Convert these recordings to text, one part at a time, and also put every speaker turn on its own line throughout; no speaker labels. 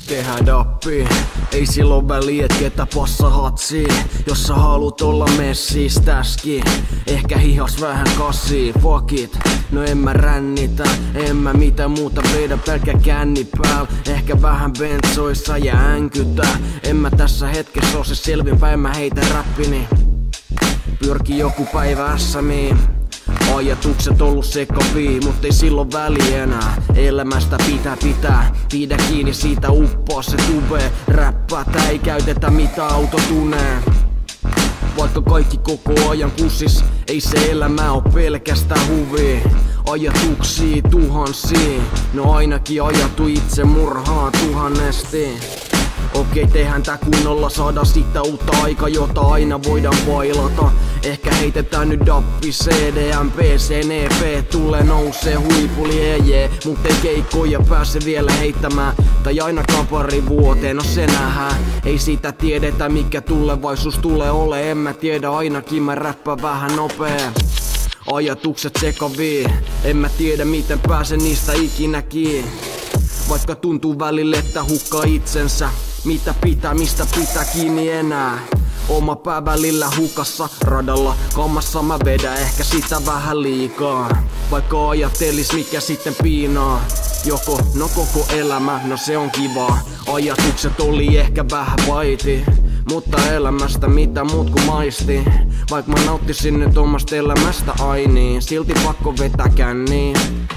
Tehdään dappi, ei silloin väliä et ketä passa hatsii. Jos sä haluut olla messiis täski, ehkä hihas vähän kassii, fuck it. No en mä rännitä, en mä mitä muuta vedä, pelkkä känni pääl. Ehkä vähän bensoissa ja änkytä. En mä tässä hetkessä oo se selvinpäin, mä heitän räppini. Pyrki joku päivä SMiin. Ajatukset ollut sekavii, mut ei silloin väli enää. Elämästä pitää, pidä kiinni siitä, uppaa se tube. Räppätä ei käytetä mitä auto tunee. Vaikka kaikki koko ajan kussis, ei se elämä oo pelkästään huvia. Ajatuksia tuhansia, no ainakin ajatu itse murhaan tuhannesti. Okei, tehdään tää kunnolla, saada sitä uutta aikaa, jota aina voidaan vailata. Ehkä heitetään nyt dappi, CDM, PC, EP, tulee nousee huipuli, mut ei keikkoja pääse vielä heittämään. Tai ainakaan pari vuoteen, no se nähdään. Ei sitä tiedetä mikä tulevaisuus tulee ole, en mä tiedä, ainakin mä räppään vähän nopee. Ajatukset sekavii, en mä tiedä miten pääsen niistä ikinäkin. Vaikka tuntuu välillä että hukkaa itsensä. Mitä pitää, mistä pitää kiinni enää. Oma pää välillä hukassa, radalla kammassa mä vedän ehkä sitä vähän liikaa. Vaikka ajattelis mikä sitten piinaa. Joko, no koko elämä, no se on kivaa. Ajatukset oli ehkä vähän vaiti, mutta elämästä mitä muut ku maisti. Vaikka mä nauttisin nyt omasta elämästä ainiin, silti pakko vetää känniin.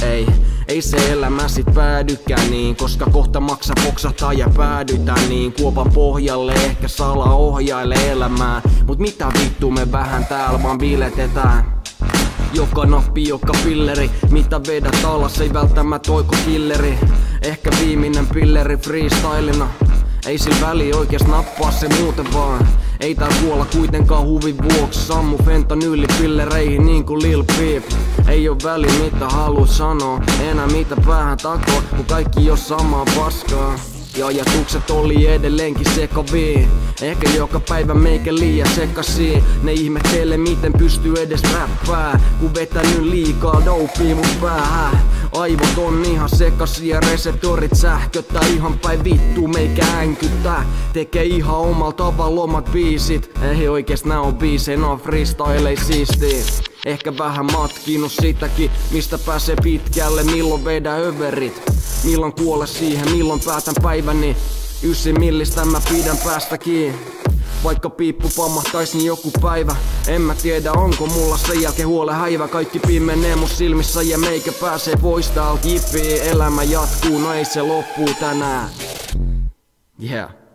Ei se elämä sit päädykään niin, koska kohta maksa poksahtaa ja päädytään niin. Kuopan pohjalle ehkä sala ohjaile elämää, mut mitä vittu me vähän täällä vaan biletetään. Joka nappi, joka pilleri, mitä vedät alas ei välttämättä oiko killeri. Ehkä viimeinen pilleri freestylina. Ei sillä väli oikeas nappaa se muuten vaan. Ei tää kuolla kuitenkaan huvin vuoksi. Sammu fentanylipillereihin niin kuin Lil Peep. Ei oo väli mitä haluut sanoo, enää mitä päähän takoo, kun kaikki jo samaa paskaa. Ja ajatukset oli edelleenkin sekavii. Ehkä joka päivä meikä liian sekasiin. Ne ihmettelee miten pystyy edes räppää, kun vetänyt liikaa dopea mun päähän. Aivot on ihan sekaisin ja reseptorit sähköttää ihan päin vittu meikä änkyttää. Tekee ihan omalla tavalla omat biisit. Ei oikeest nää on biisejä, nää on freestylei siistii. Ehkä vähän matkinut sitäkin, mistä pääsee pitkälle, milloin vedä överit. Milloin kuole siihen, milloin päätän päiväni. 9 millistä mä pidän päästäkin. Vaikka piippu pammahtais niin joku päivä. En mä tiedä onko mulla sen jälkeen huole häivä. Kaikki pimenee mun silmissä ja meikä pääsee pois täältä jippii. Elämä jatkuu, no ei se loppuu tänään. Yeah.